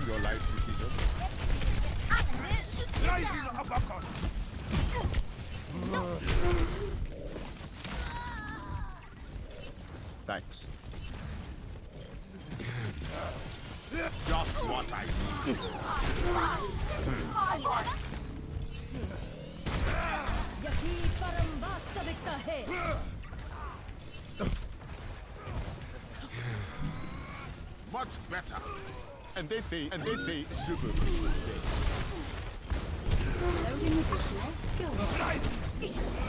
your life decision. Rising uppercut. Thanks. Just what I need. Much better. And they say, super. Loading additional skill.